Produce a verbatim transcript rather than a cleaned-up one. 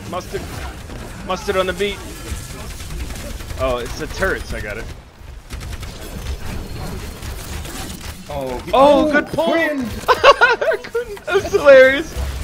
Mustard. Mustard on the beat. Oh, it's the turrets. I got it. Oh, Oh, good pull! I couldn't. That's hilarious.